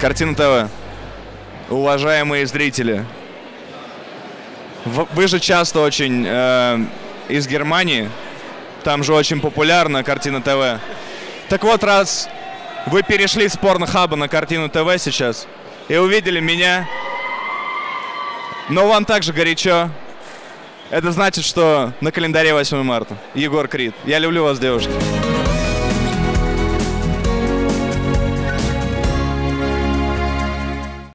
Картина ТВ. Уважаемые зрители, вы же часто очень из Германии, там же очень популярна Картина ТВ. Так вот, раз вы перешли с Порнхаба на Картину ТВ сейчас и увидели меня, но вам также горячо, это значит, что на календаре 8 марта. Егор Крид. Я люблю вас, девушки.